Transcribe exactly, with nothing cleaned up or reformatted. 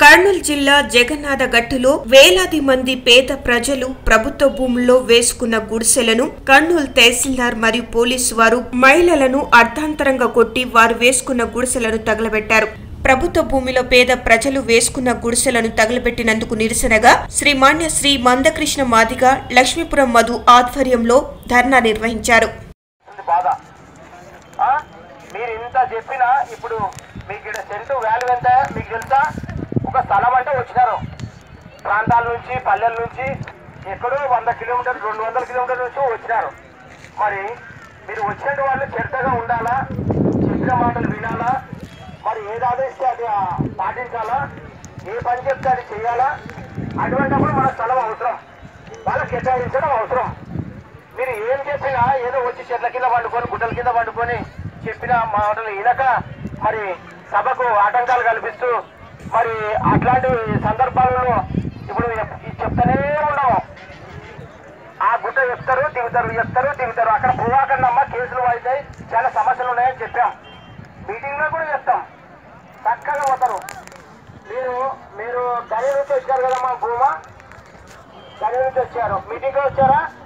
కర్నూలు జిల్లా జగన్నాథగట్టులో వేలాది మంది పేద ప్రజలు ప్రభుత్వ భూముల్లో వేసుకున్న గుడిసెలను కర్నూలు తహసీల్దార్ మరియు పోలీసు వారు మహిళలను అర్ధాంతరంగా కొట్టి వారు వేసుకున్న గుడిసెలను తగలబెట్టారు. ప్రభుత్వ భూమిలో పేద ప్రజలు వేసుకున్న గుడిసెలను తగలబెట్టినందుకు నిరసనగా శ్రీ మాన్య శ్రీ మందకృష్ణ మాదిగ లక్ష్మీపురం మధు ఆధ్వర్యంలో ధర్నా నిర్వహించారు. ఒక స్థలం అంటే వచ్చినారు ప్రాంతాల నుంచి పల్లెల నుంచి ఎక్కడో వంద కిలోమీటర్లు రెండు వందల కిలోమీటర్ల నుంచి వచ్చినారు. మరి మీరు వచ్చిన వాళ్ళు చర్చగా ఉండాలా, చెప్పిన మాటలు వినాలా, మరి ఏది ఆదేశిస్తే అది పాటించాలా, ఏ పని చెప్తే అది చేయాలా. అటువంటిప్పుడు మన స్థలం అవసరం, వాళ్ళకి కేటాయించడం అవసరం. మీరు ఏం చెప్పినా ఏదో వచ్చి చెట్ల కింద పండుకొని గుడ్డల కింద పండుకొని చెప్పిన మాటలు వినక మరి సభకు ఆటంకాలు కల్పిస్తూ మరి అట్లాంటి సందర్భాలలో ఇప్పుడు చెప్తానే ఉన్నాము. ఆ గుట్ట చెప్తారు దిగుతారు, చెప్తారు దిగుతారు. అక్కడ పోవాకన్నమ్మ కేసులు అవుతాయి, చాలా సమస్యలు ఉన్నాయని చెప్పాం. మీటింగ్లో కూడా చెప్తాం, చక్కగా పోతారు. మీరు మీరు గని నుంచి వచ్చారు కదమ్మా, భూమా గని నుంచి వచ్చారు, మీటింగ్లో వచ్చారా?